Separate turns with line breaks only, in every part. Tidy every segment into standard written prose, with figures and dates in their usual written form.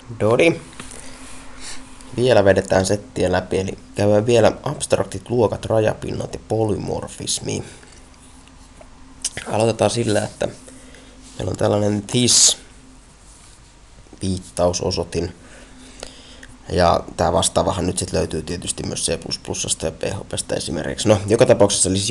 Dodi. Vielä vedetään settiä läpi, eli käydään vielä abstraktit luokat, rajapinnat ja polymorfismi. Aloitetaan sillä, että meillä on tällainen this-viittausosoitin. Ja tämä vastaavahan nyt sitten löytyy tietysti myös C++ ja PHP:stä esimerkiksi. No, joka tapauksessa siis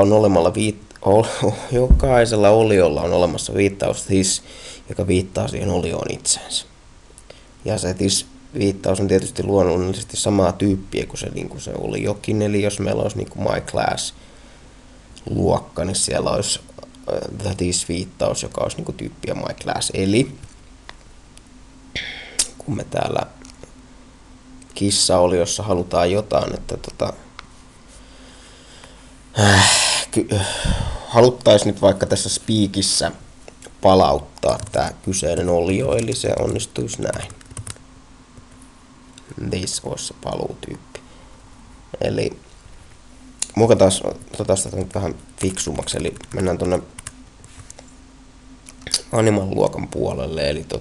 jokaisella oliolla on olemassa viittaus this, joka viittaa siihen olioon itseensä. Ja se this-viittaus on tietysti luonnollisesti samaa tyyppiä kuin se oli jokin. Eli jos meillä olisi niin kuin my class luokka, niin siellä olisi the this-viittaus, joka olisi niin kuin tyyppiä my class. Eli kun me täällä kissaoliossa halutaan jotain, että haluttaisiin nyt vaikka tässä speakissä palauttaa tämä kyseinen olio, eli se onnistuisi näin. This olisi se paluutyyppi. Eli otetaan sitä nyt vähän fiksummaksi, eli mennään tuonne animal-luokan puolelle, eli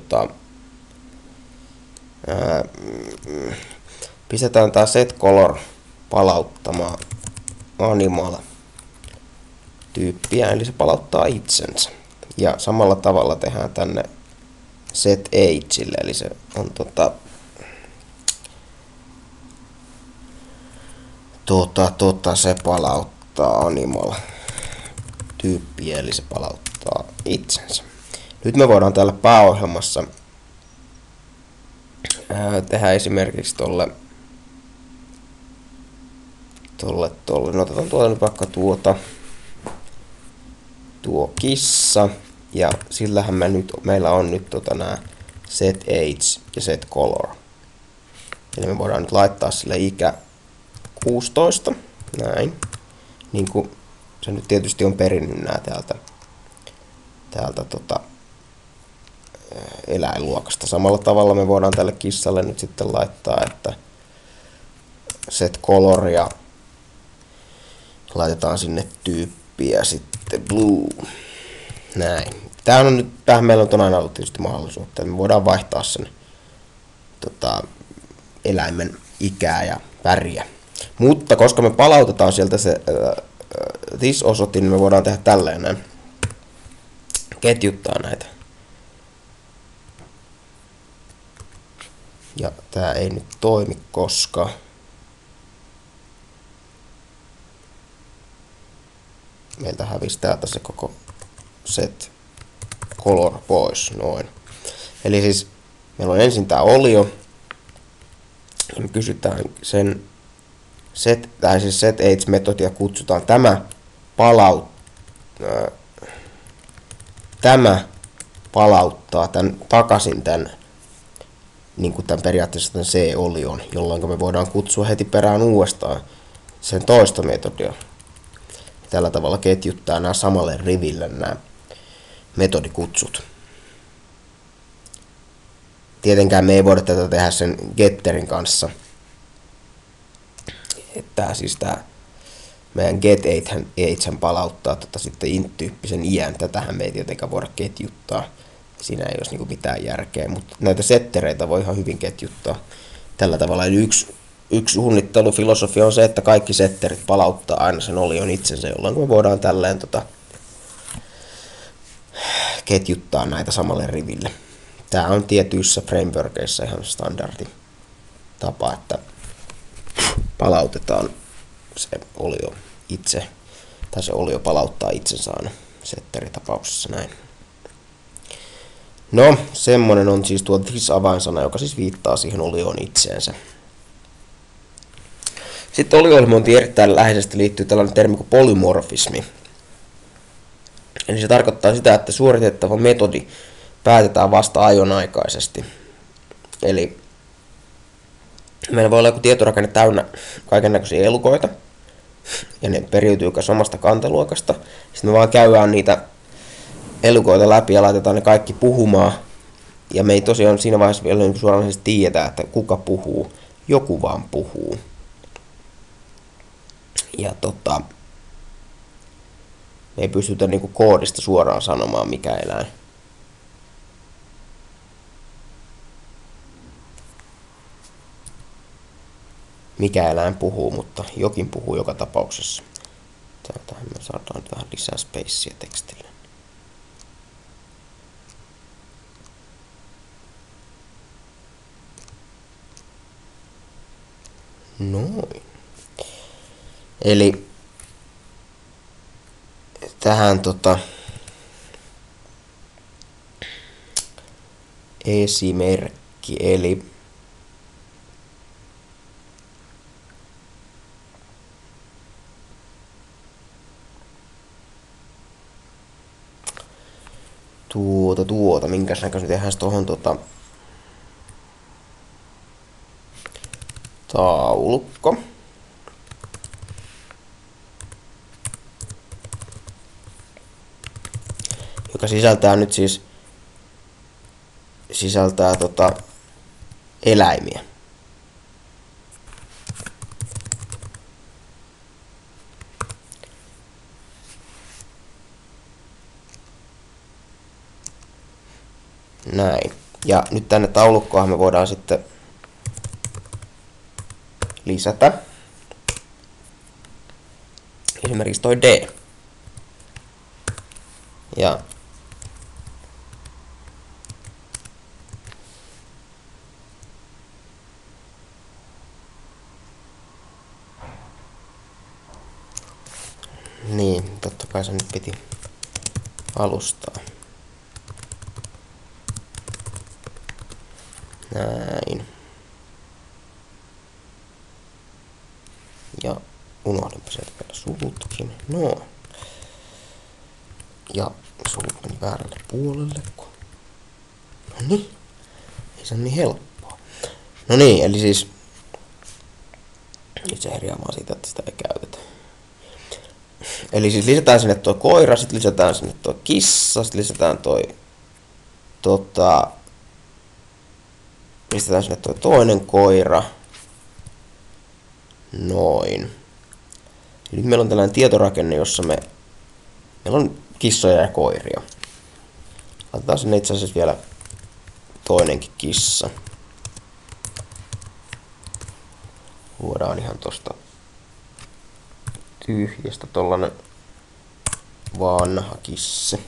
pistetään tää setColor palauttamaan animal tyyppiä, eli se palauttaa itsensä. Ja samalla tavalla tehdään tänne setAgeille, eli se on se palauttaa animal tyyppiä, eli se palauttaa itsensä. Nyt me voidaan täällä pääohjelmassa tehdä esimerkiksi tolle, no otetaan tuolla nyt vaikka tuo kissa, ja sillähän meillä on nyt nää setAge ja setColor. Eli me voidaan nyt laittaa sille ikä 16, näin, niin kuin se nyt tietysti on perinnyt nää täältä eläinluokasta. Samalla tavalla me voidaan tälle kissalle nyt sitten laittaa, että setColor ja laitetaan sinne tyyppiä sitten blue. Näin. Tähän meillä on aina ollut tietysti mahdollisuus, että me voidaan vaihtaa sen eläimen ikää ja väriä. Mutta koska me palautetaan sieltä se this-osoitin, niin me voidaan tehdä tälleen ketjuttaa näitä. Ja tää ei nyt toimi, koska meiltä hävisi täältä se koko set color pois, noin. Eli siis meillä on ensin tää olio, ja me kysytään sen setAge-metodia, kutsutaan tämä palauttaa takaisin tämän periaatteessa tämän C-olion, jolloin me voidaan kutsua heti perään uudestaan sen toista metodia. Tällä tavalla ketjuttaa nämä samalle riville nämä metodikutsut. Tietenkään me ei voida tätä tehdä sen getterin kanssa. Että siis tämä meidän getAge palauttaa sitten int-tyyppisen iän. Tätähän me ei tietenkään voida ketjuttaa. Siinä ei olisi mitään järkeä, mutta näitä settereitä voi ihan hyvin ketjuttaa tällä tavalla. Eli yksi suunnittelufilosofia on se, että kaikki setterit palauttaa aina sen olion itsensä, jolloin me voidaan tälleen ketjuttaa näitä samalle riville. Tämä on tietyissä frameworkeissa ihan standardi tapa, että palautetaan se olio itse, tai se olio palauttaa itsensä aina setteritapauksessa näin. No, semmonen on siis tuo this-avainsana, joka siis viittaa siihen olioon itseensä. Sitten olio-ohjelmointiin erittäin läheisesti liittyy tällainen termi kuin polymorfismi. Eli se tarkoittaa sitä, että suoritettava metodi päätetään vasta ajonaikaisesti. Eli meillä voi olla joku tietorakenne täynnä kaikennäköisiä elukoita, ja ne periytyy samasta kantaluokasta. Sitten me vaan käydään niitä elukoita läpi ja laitetaan ne kaikki puhumaan. Ja me ei tosiaan siinä vaiheessa vielä suoranaisesti tiedetä, että kuka puhuu. Joku vaan puhuu. Ja me ei pystytä koodista suoraan sanomaan, mikä eläin mikä eläin puhuu, mutta jokin puhuu joka tapauksessa. Täältähän me saadaan vähän lisää spacea tekstille. Noin. Eli tähän esimerkki, eli minkäs näköisen tehdään tuohon taulukko. Joka sisältää nyt siis eläimiä. Näin. Ja nyt tänne taulukkoon me voidaan sitten lisätä esimerkiksi toi D. Ja niin, totta kai se nyt piti alustaa. Näin. Ja unohdinpa sieltä vielä sulutkin. No. Ja sulut meni väärälle puolelle. No niin. Ei se ole niin helppoa. No niin, eli siis nyt se herjaamaan siitä, että sitä ei käytetä. Eli siis lisätään sinne tuo koira, sitten lisätään sinne tuo kissa, sitten lisätään lisätään sinne tuo toinen koira. Noin. Eli nyt meillä on tällainen tietorakenne, jossa meillä on kissoja ja koiria. Laitetaan sinne itse asiassa vielä toinenkin kissa. Luodaan ihan tosta tyhjästä tollanen vanha kissa.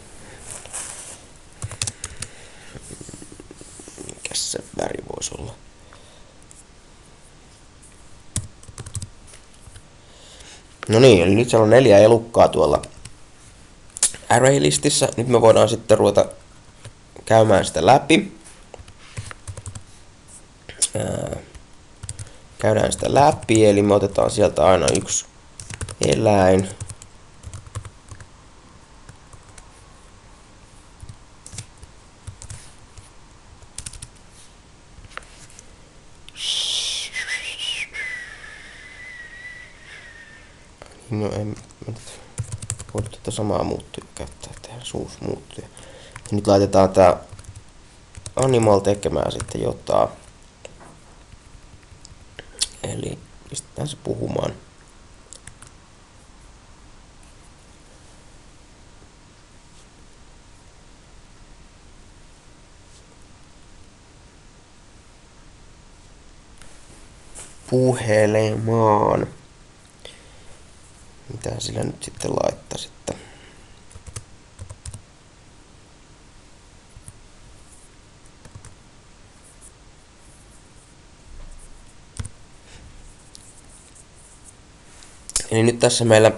Mikäs se väri voisi olla? No niin, eli nyt siellä on 4 elukkaa tuolla array-listissä. Nyt me voidaan sitten ruveta käymään sitä läpi. Käydään sitä läpi, eli me otetaan sieltä aina yksi eläin. No en nyt voi tätä samaa muuttuja käyttää, tehdään uusi muuttuja. Ja nyt laitetaan tää animal tekemään sitten jotain. Eli pistetään se puhumaan. Puhelemaan. Mitä sillä nyt sitten laittaisitte? Eli nyt tässä meillä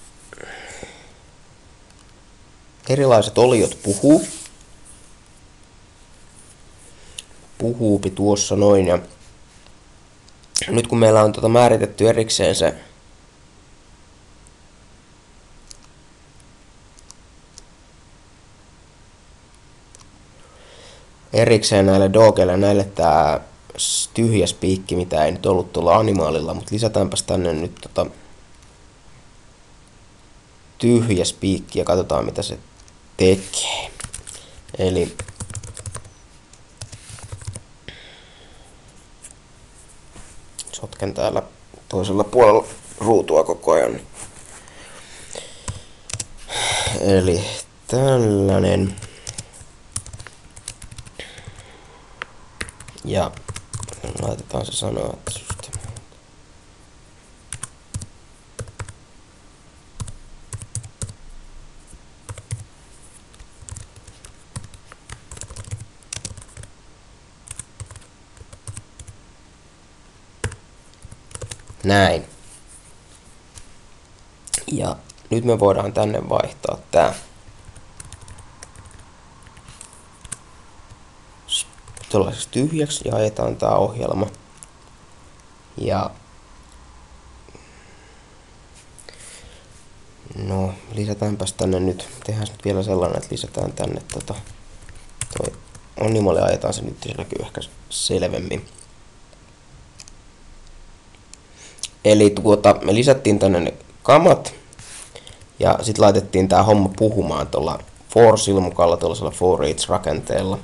erilaiset oliot puhuu. Puhuupi tuossa noin. Ja nyt kun meillä on määritetty erikseen se näille dogeille, näille tää tyhjä spiikki, mitä ei nyt ollut tuolla animaalilla, mutta lisätäänpäs tänne nyt tyhjä spiikki ja katsotaan mitä se tekee. Eli sotken täällä toisella puolella ruutua koko ajan. Eli tällainen. Ja laitetaan se sanoa, että Näin. Ja nyt me voidaan tänne vaihtaa tää tuollaiseksi tyhjäksi ja ajetaan tää ohjelma. Ja no, lisätäänpäs tänne nyt. Tehdään nyt vielä sellainen, että lisätään tänne toi animaali, ajetaan se nyt, se näkyy ehkä selvemmin. Eli me lisättiin tänne ne kamat ja sitten laitettiin tää homma puhumaan tuolla for-silmukalla, tuollaisella for each rakenteella.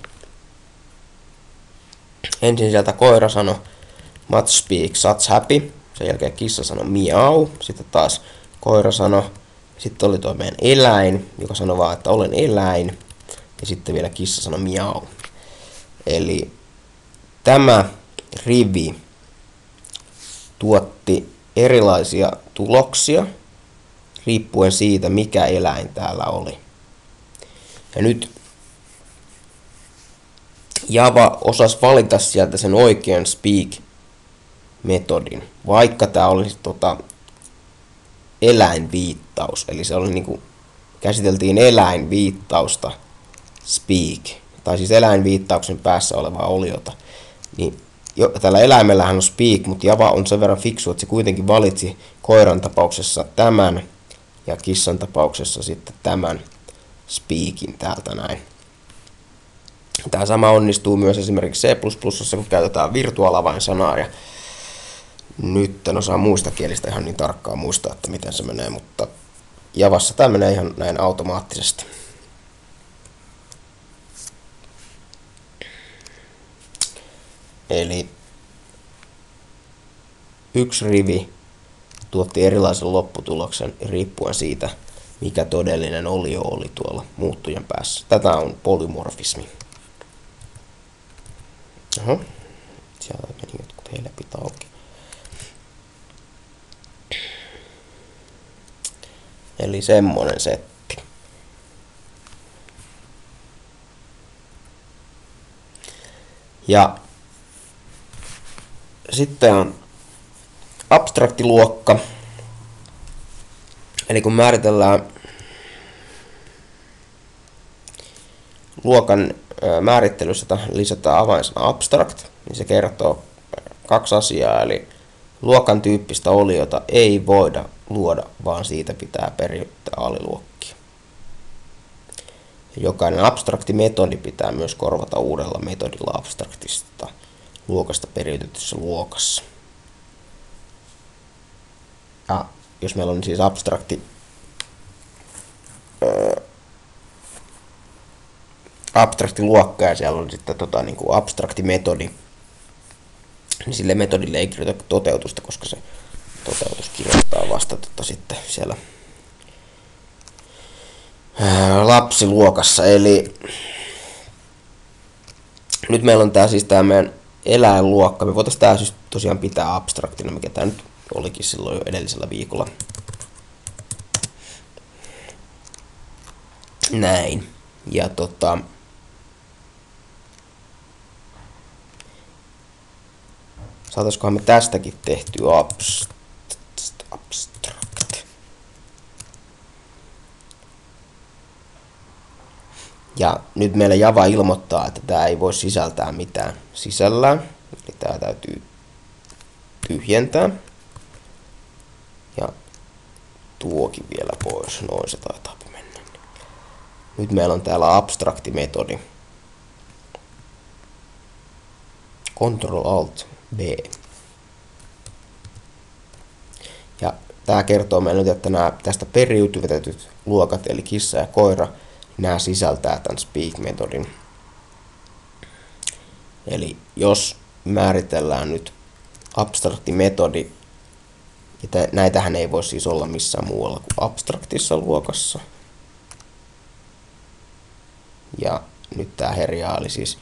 Ensin sieltä koira sanoi much speak, such happy. Sen jälkeen kissa sanoi miau. Sitten taas koira sanoi. Sitten oli tuo meidän eläin, joka sanoi vaan, että olen eläin. Ja sitten vielä kissa sanoi miau. Eli tämä rivi tuotti erilaisia tuloksia riippuen siitä, mikä eläin täällä oli. Ja nyt Java osasi valita sieltä sen oikean speak-metodin, vaikka tämä olisi eläinviittaus. Eli se oli niinku, käsiteltiin eläinviittausta speak, tai siis eläinviittauksen päässä olevaa oliota. Niin tällä eläimellähän on speak, mutta Java on sen verran fiksu, että se kuitenkin valitsi koiran tapauksessa tämän ja kissan tapauksessa sitten tämän speakin täältä näin. Tämä sama onnistuu myös esimerkiksi C++, kun käytetään virtuaalavainsanaa. Ja nyt en osaa muista kielistä ihan niin tarkkaan muistaa, että miten se menee, mutta Javassa tämä menee ihan näin automaattisesti. Eli yksi rivi tuotti erilaisen lopputuloksen riippuen siitä, mikä todellinen olio oli tuolla muuttujan päässä. Tätä on polymorfismi. Oho, siellä meni jotkut helpit auki. Eli semmonen setti. Ja sitten on abstraktiluokka. Eli kun määritellään luokan määrittelyssä lisätään avainsana abstract, niin se kertoo kaksi asiaa. Eli luokan tyyppistä oliota ei voida luoda, vaan siitä pitää periyttää aliluokkia. Jokainen abstraktimetodi pitää myös korvata uudella metodilla abstraktista luokasta periytetyssä luokassa. Ja jos meillä on siis abstraktiluokka ja siellä on sitten niin kuin abstraktimetodi, niin sille metodille ei kirjoita toteutusta, koska se toteutus kirjoittaa vasta sitten siellä lapsiluokassa. Eli nyt meillä on tää meidän eläinluokka. Me voitaisiin tää siis tosiaan pitää abstraktina, mikä tää nyt olikin silloin jo edellisellä viikolla. Näin. Ja saataiskohan me tästäkin tehtyä abstract. Ja nyt meillä Java ilmoittaa, että tämä ei voi sisältää mitään sisällään. Eli tämä täytyy tyhjentää. Ja tuokin vielä pois. Noin se taitaa mennä. Nyt meillä on täällä abstraktimetodi. Ctrl-Alt-B. Ja tämä kertoo meille nyt, että nämä tästä periytyvetetyt luokat, eli kissa ja koira, nämä sisältää tämän speak-metodin. Eli jos määritellään nyt abstraktimetodi, ja näitähän ei voi siis olla missään muualla kuin abstraktissa luokassa. Ja nyt tämä herjaa,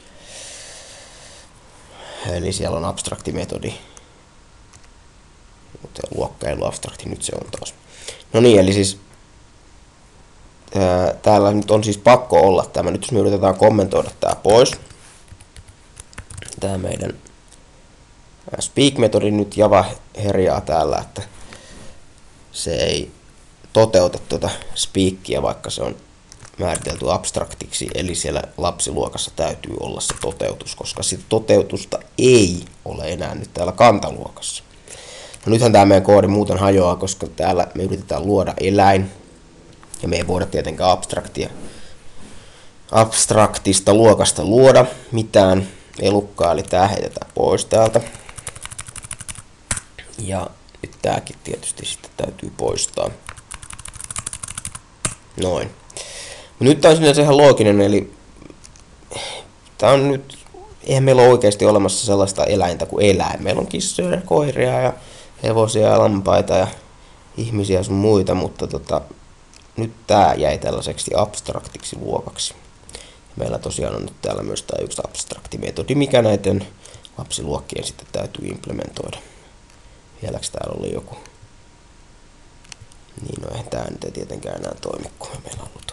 eli siellä on abstraktimetodi. Mutta luokka ei ollut abstrakti, nyt se on taas. No niin, eli siis täällä nyt on siis pakko olla tämä. Nyt jos me yritetään kommentoida tämä pois. Tämä meidän speak-metodi nyt Java herjaa täällä, että se ei toteuta tuota speakia, vaikka se on määritelty abstraktiksi, eli siellä lapsiluokassa täytyy olla se toteutus, koska sitä toteutusta ei ole enää nyt täällä kantaluokassa. No nythän tämä meidän koodi muuten hajoaa, koska täällä me yritetään luoda eläin, ja me ei voida tietenkään abstraktista luokasta luoda mitään elukkaa, eli tää heitetään pois täältä. Ja nyt tääkin tietysti sitten täytyy poistaa. Noin. Nyt tää on sinänsä ihan looginen, eli tää on nyt, eihän meillä ole oikeasti olemassa sellaista eläintä kuin eläin. Meillä on kissoja ja koiria ja hevosia ja lampaita ja ihmisiä ja sun muita, mutta nyt tää jäi tällaiseksi abstraktiksi luokaksi. Meillä tosiaan on nyt täällä myös tää yksi abstraktimetodi, mikä näiden lapsiluokkien sitten täytyy implementoida. Vieläks täällä oli joku? Niin, no eihän tää nyt ei tietenkään enää toimi, kun meillä on ollut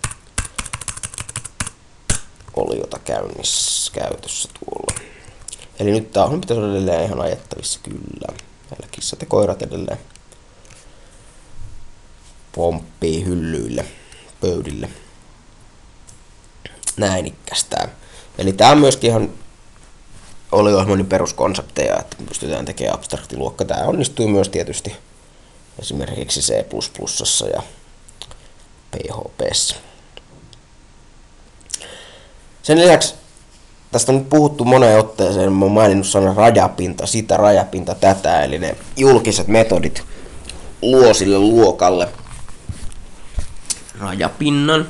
oliota käytössä tuolla. Eli nyt tää on pitäisi olla edelleen ihan ajettavissa, kyllä. Meillä kissat ja koirat edelleen pomppii hyllyille, pöydille. Näin ikkästään. Eli tää on myöskin ihan oliohjelmoinnin peruskonsepteja, että pystytään tekemään abstraktiluokka. Tää onnistuu myös tietysti esimerkiksi C++ ja PHP:ssä. Sen lisäksi tästä on nyt puhuttu moneen otteeseen, mä oon maininnut sanan rajapinta, sitä rajapinta, tätä, eli ne julkiset metodit luo sille luokalle rajapinnan.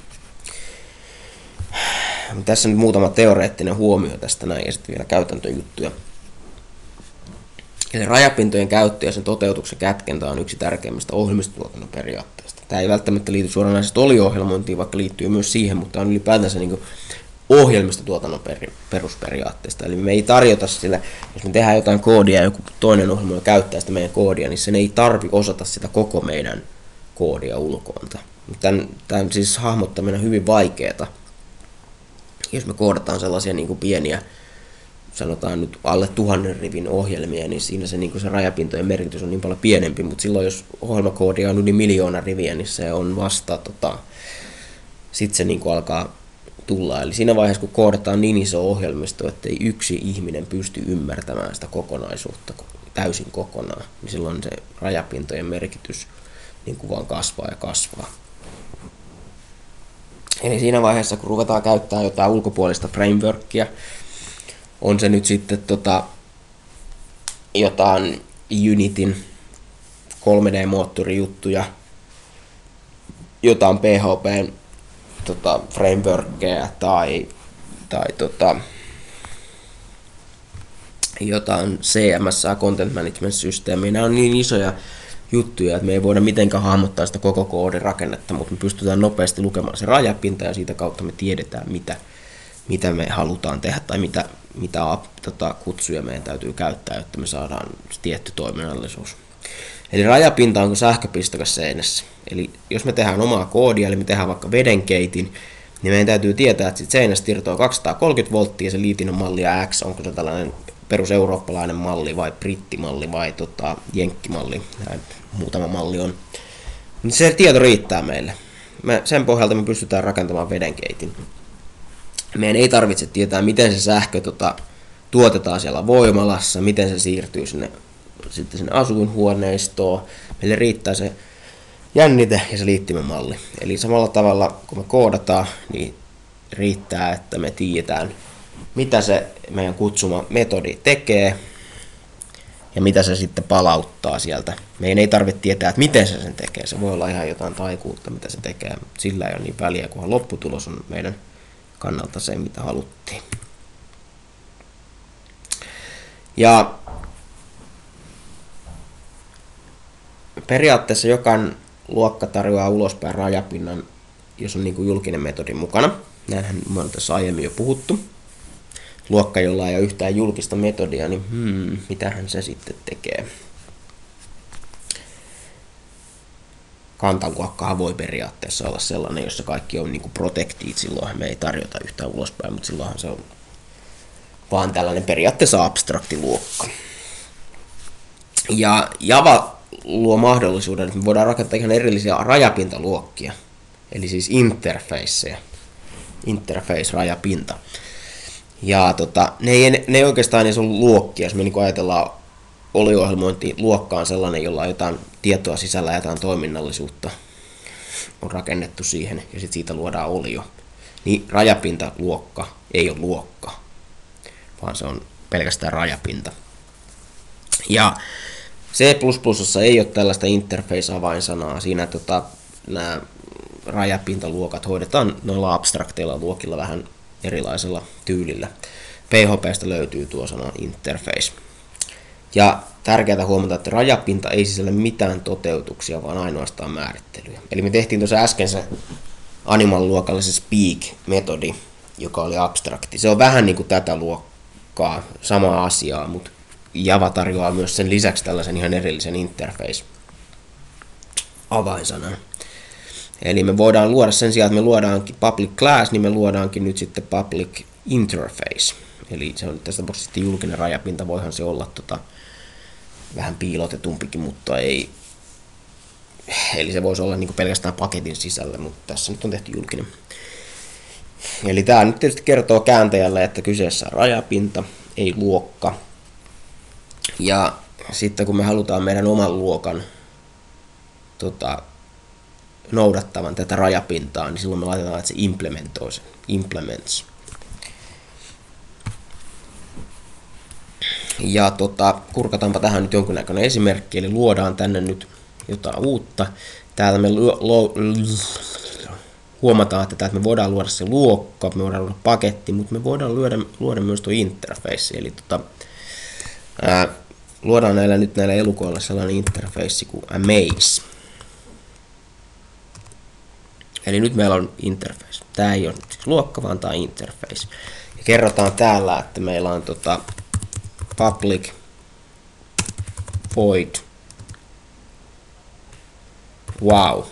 Tässä nyt muutama teoreettinen huomio tästä näin ja sitten vielä käytäntöjuttuja. Eli rajapintojen käyttö ja sen toteutuksen kätkentä on yksi tärkeimmistä ohjelmistotuotannon periaatteista. Tämä ei välttämättä liity suoranaisesti oliohjelmointiin, vaikka liittyy myös siihen, mutta on ylipäätänsä niin ohjelmistotuotannon perusperiaatteesta. Eli me ei tarjota sille, jos me tehdään jotain koodia ja joku toinen ohjelma käyttää sitä meidän koodia, niin sen ei tarvi osata sitä koko meidän koodia ulkoonta. Tämän siis hahmottaminen on hyvin vaikeaa. Jos me koodataan sellaisia niin kuin pieniä, sanotaan nyt alle 1000 rivin ohjelmia, niin siinä se, niin kuin se rajapintojen merkitys on niin paljon pienempi, mutta silloin jos ohjelmakoodia on yli 1 000 000 riviä, niin se on vasta, sitten se niin kuin alkaa tulla. Eli siinä vaiheessa, kun koodataan niin iso ohjelmisto, että ei yksi ihminen pysty ymmärtämään sitä kokonaisuutta täysin kokonaan, niin silloin se rajapintojen merkitys niin kuin vaan kasvaa ja kasvaa. Eli siinä vaiheessa, kun ruvetaan käyttämään jotain ulkopuolista frameworkia, on se nyt sitten jotain Unitin 3D-moottorijuttuja, jotain PHPn frameworkia tai jotain CMS, Content Management Systeemiä. Nämä on niin isoja juttuja, että me ei voida mitenkään hahmottaa sitä koko koodin rakennetta, mutta me pystytään nopeasti lukemaan se rajapinta ja siitä kautta me tiedetään, mitä me halutaan tehdä tai mitä kutsuja meidän täytyy käyttää, jotta me saadaan tietty toiminnallisuus. Eli rajapinta on kuin sähköpistokas seinässä. Eli jos me tehdään omaa koodia, eli me tehdään vaikka vedenkeitin, niin meidän täytyy tietää, että sit seinästä irtoaa 230 volttia ja se liitin on mallia X, onko se tällainen peruseurooppalainen malli vai brittimalli vai jenkkimalli, näin muutama malli on. Niin se tieto riittää meille. Sen pohjalta me pystytään rakentamaan vedenkeitin. Meidän ei tarvitse tietää, miten se sähkö tuotetaan siellä voimalassa, miten se siirtyy sinne asuinhuoneistoon. Meille riittää se jännite ja se liittimämalli. Eli samalla tavalla, kun me koodataan, niin riittää, että me tiedetään, mitä se meidän kutsuma metodi tekee ja mitä se sitten palauttaa sieltä. Meidän ei tarvitse tietää, että miten se sen tekee. Se voi olla ihan jotain taikuutta, mitä se tekee, mutta sillä ei ole niin väliä, kunhan lopputulos on meidän kannalta se, mitä haluttiin. Ja periaatteessa jokainen luokka tarjoaa ulospäin rajapinnan, jos on niin kuin julkinen metodi mukana. Näinhän me on tässä aiemmin jo puhuttu. Luokka, jolla ei ole yhtään julkista metodia, niin mitähän se sitten tekee? Kantaluokkahan voi periaatteessa olla sellainen, jossa kaikki on niin kuin protected, silloinhan me ei tarjota yhtään ulospäin, mutta silloinhan se on vaan tällainen periaatteessa abstrakti luokka. Ja Java luo mahdollisuuden, että me voidaan rakentaa ihan erillisiä rajapintaluokkia, eli siis interfaceja, interface-rajapinta. Ja ne ei oikeastaan edes ollut luokkia, jos me niin ajatellaan oliohjelmointiluokka on sellainen, jolla on jotain tietoa sisällä ja jotain toiminnallisuutta on rakennettu siihen, ja sitten siitä luodaan olio. Niin rajapintaluokka ei ole luokka, vaan se on pelkästään rajapinta. Ja C++ ei ole tällaista interface-avainsanaa. Siinä nämä rajapintaluokat hoidetaan noilla abstrakteilla luokilla vähän erilaisella tyylillä. PHP:stä löytyy tuo sana interface. Ja tärkeää huomata, että rajapinta ei sisällä mitään toteutuksia, vaan ainoastaan määrittelyjä. Eli me tehtiin tuossa äsken se animal-luokalle se speak-metodi, joka oli abstrakti. Se on vähän niin kuin tätä luokkaa, samaa asiaa, mutta Java tarjoaa myös sen lisäksi tällaisen ihan erillisen interface-avainsanan. Eli me voidaan luoda sen sijaan, että me luodaankin public class, niin me luodaankin nyt sitten public interface. Eli se on tässä tapauksessa julkinen rajapinta, voihan se olla vähän piilotetumpikin, mutta ei. Eli se voisi olla niin kuin pelkästään paketin sisällä, mutta tässä nyt on tehty julkinen. Eli tämä nyt tietysti kertoo kääntäjälle, että kyseessä on rajapinta, ei luokka. Ja sitten kun me halutaan meidän oman luokan noudattavan tätä rajapintaa, niin silloin me laitetaan, että se implementoi sen. Implements. Ja kurkataanpa tähän nyt jonkunnäköinen esimerkki, eli luodaan tänne nyt jotain uutta. Täällä me huomataan, että täältä me voidaan luoda se luokka, me voidaan luoda paketti, mutta me voidaan luoda myös tuo interface. Eli luodaan näillä elukoilla sellainen interface kuin amaze. Eli nyt meillä on interface. Tämä ei ole siis luokka, vaan tämä on interface. Ja kerrotaan täällä, että meillä on public void wow.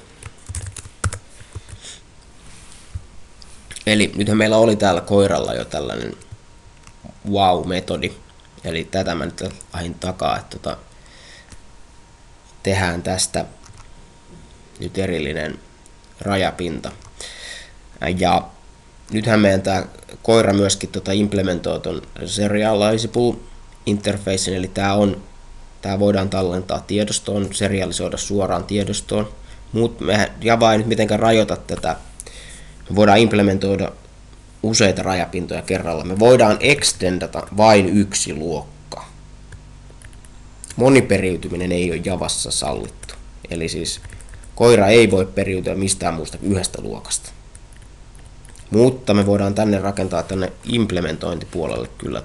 Eli nythän meillä oli täällä koiralla jo tällainen wow-metodi. Eli tätä mä nyt lähdin takaa, että tehdään tästä nyt erillinen rajapinta. Ja nythän meidän tämä koira myöskin implementoi ton serializable interfacen, eli tämä voidaan tallentaa tiedostoon, serialisoida suoraan tiedostoon, mutta Java ei nyt mitenkään rajoita tätä. Me voidaan implementoida useita rajapintoja kerralla. Me voidaan extendata vain yksi luokka. Moniperiytyminen ei ole Javassa sallittu. Eli siis koira ei voi periytyä mistään muusta kuin yhdestä luokasta. Mutta me voidaan tänne rakentaa tänne implementointipuolelle kyllä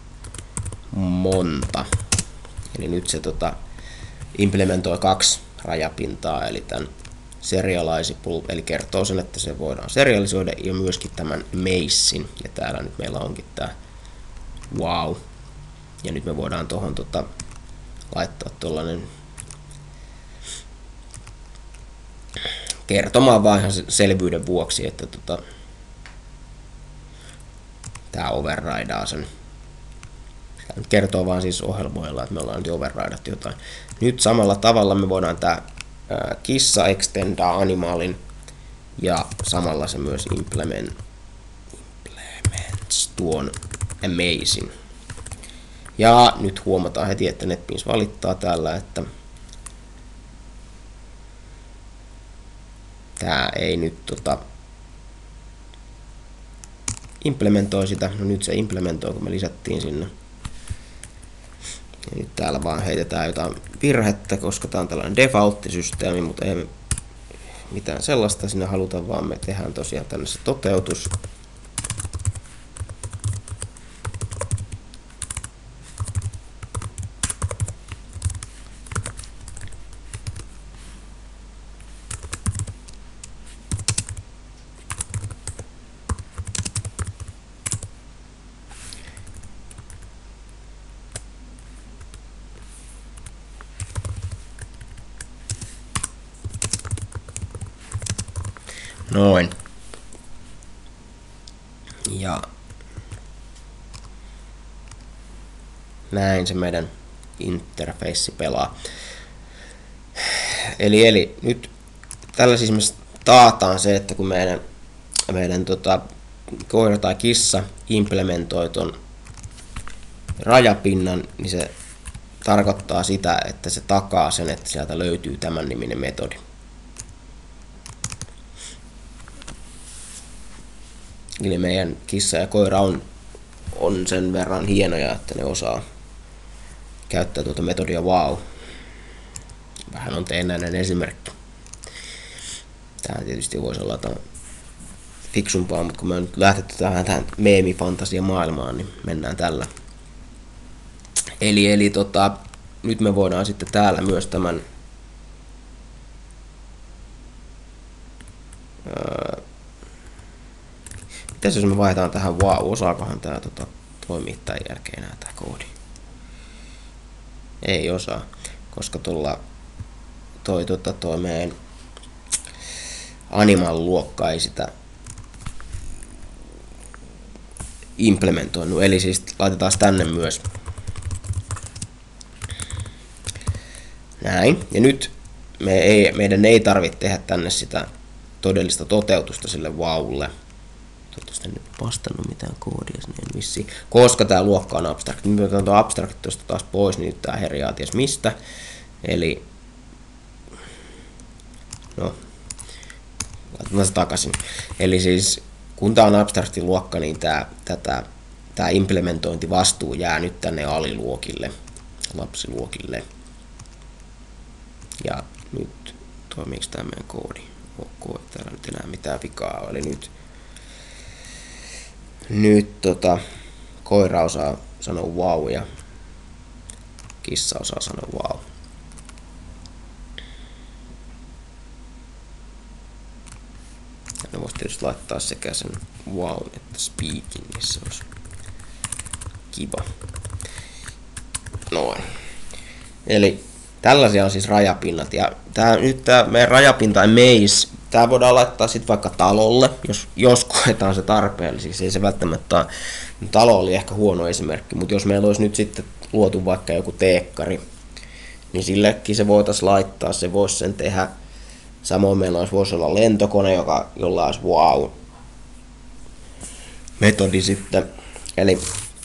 monta. Eli nyt se implementoi 2 rajapintaa, eli tämän serializable, eli kertoo sen, että se voidaan serialisoida, ja myöskin tämän mazein, ja täällä nyt meillä onkin tämä wow, ja nyt me voidaan tuohon laittaa tuollainen kertomaan vaan ihan selvyyden vuoksi, että tämä overridaa sen. Tämä nyt kertoo vaan siis ohjelmoilla, että me ollaan nyt overridattu jotain. Nyt samalla tavalla me voidaan tämä kissa extendaa animalin ja samalla se myös implements tuon amazing. Ja nyt huomataan heti, että NetBeans valittaa täällä, että tämä ei nyt implementoi sitä. No nyt se implementoi, kun me lisättiin sinne. Ja nyt täällä vaan heitetään jotain virhettä, koska tämä on tällainen default-systeemi, mutta ei mitään sellaista sinne haluta, vaan me tehdään tosiaan tänne se toteutus. Noin. Ja näin se meidän interface pelaa. Eli nyt tällä siis me taataan se, että kun meidän koira tai kissa implementoi ton rajapinnan, niin se tarkoittaa sitä, että se takaa sen, että sieltä löytyy tämän niminen metodi. Eli meidän kissa ja koira on sen verran hienoja, että ne osaa käyttää tuota metodia wow. Vähän on teennäinen esimerkki. Tämä tietysti voisi olla fiksumpaa, mutta kun me on nyt lähdetty tähän meemifantasia maailmaan, niin mennään tällä. Eli nyt me voidaan sitten täällä myös tämän mitäs jos me vaihdetaan tähän wow, osaakohan tää toimii tämän jälkeen enää tää koodi? Ei osaa, koska toi meidän animal luokka ei sitä implementoinut, eli siis laitetaan tänne myös näin, ja nyt meidän ei tarvitse tehdä tänne sitä todellista toteutusta sille wowlle. Toivottavasti en nyt vastannut mitään koodia sinne vissiin, koska tämä luokka on abstract. Nyt otetaan tuo abstract tuosta taas pois, niin nyt tämä herjaa ties mistä. Eli no, laitetaan se takaisin. Eli siis kun tämä on abstraktin luokka, niin tämä implementointivastuu jää nyt tänne aliluokille, lapsiluokille. Ja nyt toimiiko tämä meidän koodi? Ok, täällä nyt enää mitään vikaa ole. Eli nyt koira osaa sanoa wow ja kissa osaa sanoa wow. Ja voisi tietysti laittaa sekä sen wow että speaking, niin se olisi kiva. Noin. Eli tällaisia on siis rajapinnat. Ja nyt tämä meidän rajapinta maze, tämä voidaan laittaa sitten vaikka talolle, jos koetaan se tarpeelliseksi. Ei se välttämättä ole. Talo oli ehkä huono esimerkki, mutta jos meillä olisi nyt sitten luotu vaikka joku teekkari, niin sillekin se voitaisiin laittaa, se voisi sen tehdä. Samoin meillä voisi olla lentokone, jolla olisi wow metodi sitten. Eli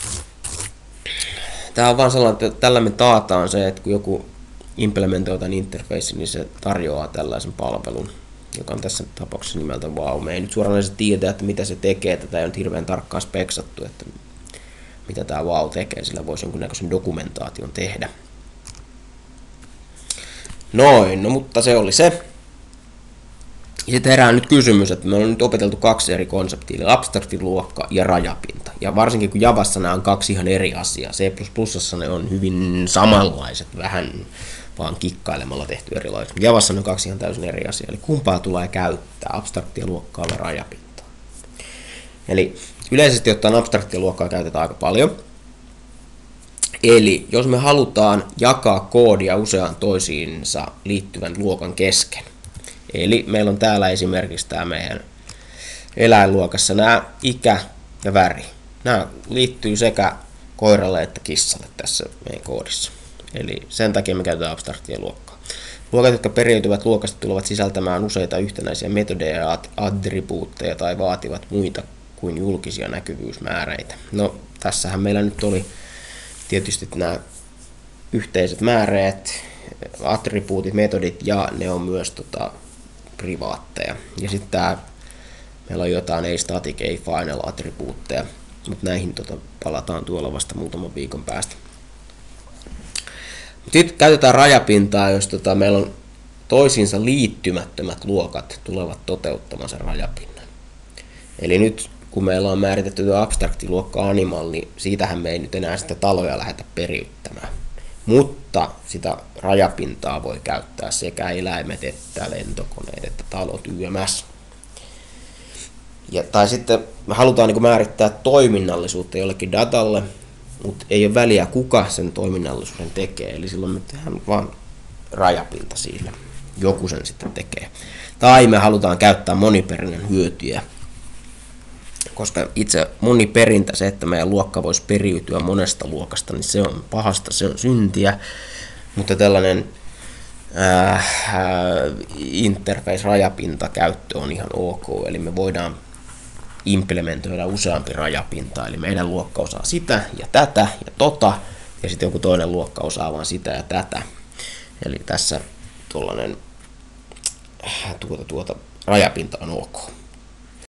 tämä on vaan sellainen, että tällä me taataan se, että kun joku implementoi tämän interface, niin se tarjoaa tällaisen palvelun, joka on tässä tapauksessa nimeltä wow. Me ei nyt suoranaisesti tiedä, että mitä se tekee, tätä ei ole hirveän tarkkaan speksattu, että mitä tämä wow tekee, sillä voisi jonkunnäköisen dokumentaation tehdä. Noin, no mutta se oli se. Sitten herää nyt kysymys, että me ollaan nyt opeteltu kaksi eri konseptia, eli abstraktiluokka ja rajapinta. Ja varsinkin kun Javassa nämä on kaksi ihan eri asiaa. C++ssa ne on hyvin samanlaiset, vähän vaan kikkailemalla tehty erilaiset. Javassa ne on kaksi ihan täysin eri asiaa, eli kumpaa tulee käyttää, abstraktia luokkaa vai rajapintaa. Eli yleisesti ottaen abstraktia luokkaa käytetään aika paljon. Eli jos me halutaan jakaa koodia useaan toisiinsa liittyvän luokan kesken, eli meillä on täällä esimerkiksi tämä meidän eläinluokassa nämä ikä ja väri. Nämä liittyy sekä koiralle että kissalle tässä meidän koodissa. Eli sen takia me käytetään abstraktia luokkaa. Luokat, jotka periytyvät luokasta, tulevat sisältämään useita yhtenäisiä metodeja ja attribuutteja tai vaativat muita kuin julkisia näkyvyysmääreitä. No, tässähän meillä nyt oli tietysti nämä yhteiset määreet, attribuutit, metodit ja ne on myös privaatteja. Ja sitten meillä on jotain ei static, ei final attribuutteja, mutta näihin palataan tuolla vasta muutaman viikon päästä. Sitten käytetään rajapintaa, jos meillä on toisiinsa liittymättömät luokat tulevat toteuttamaan sen rajapinnan. Eli nyt kun meillä on määritetty abstraktiluokka animal, niin siitähän me ei nyt enää sitä taloja lähdetä periyttämään. Mutta sitä rajapintaa voi käyttää sekä eläimet että lentokoneet että talot YMS. Tai sitten me halutaan määrittää toiminnallisuutta jollekin datalle, mutta ei ole väliä kuka sen toiminnallisuuden tekee. Eli silloin me tehdään vaan rajapinta sille. Joku sen sitten tekee. Tai me halutaan käyttää moniperinen hyötyjä koska itse moniperintä, se, että meidän luokka voisi periytyä monesta luokasta, niin se on pahasta, se on syntiä, mutta tällainen interface-rajapinta käyttö on ihan ok, eli me voidaan implementoida useampi rajapinta, eli meidän luokka osaa sitä ja tätä ja tota, ja sitten joku toinen luokka osaa vaan sitä ja tätä. Eli tässä tuollainen rajapinta on ok.